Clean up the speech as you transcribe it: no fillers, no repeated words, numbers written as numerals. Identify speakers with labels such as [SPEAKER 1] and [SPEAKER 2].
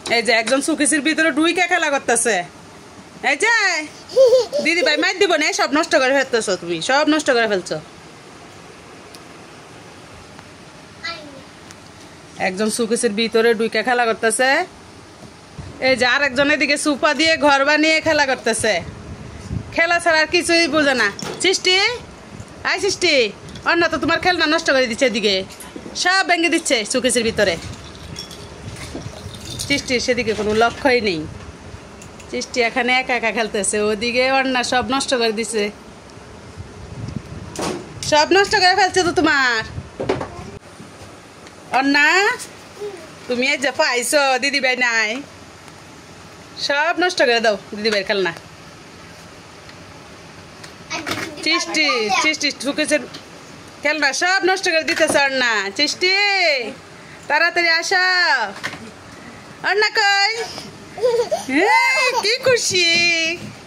[SPEAKER 1] এই যে একজন সুকেসের ভিতরে ঢুইকা খেলা করতেছে। এই যে দিদি ভাই মার দিব না, সব নষ্ট করে ফেলতেছো, তুমি সব নষ্ট করে ফেলছো। একজন সুকেসের ভিতরে ঢুইকা খেলা করতেছে। এই যে আরেকজন এদিকে সুপা দিয়ে ঘর বানিয়ে খেলা করতেছে। খেলা ছাড়া আর কিছুই বোঝে না। সৃষ্টি, আই সৃষ্টি, অন্য তো তোমার খেলনা নষ্ট করে দিচ্ছে, এদিকে সব ভেঙে দিচ্ছে সুকেসের ভিতরে। সৃষ্টির সেদিকে কোনো লক্ষ্যই নেই। সৃষ্টি এখানে একা একা খেলতেছে, ওদিকে অন্য সব নষ্ট করে দিচ্ছে, সব নষ্ট করে ফেলছে তো তোমার। অন্না তুমি এই যে পাইছো দিদি ভাই নাই, সব নষ্ট করে দাও দিদি ভাইয়ের খেলনা। সৃষ্টি সৃষ্টি সুকেসের খেলনা সব নষ্ট করে দিতেছে অন্না। সৃষ্টি তাড়াতাড়ি আসা। অন্না কই? কি খুশি।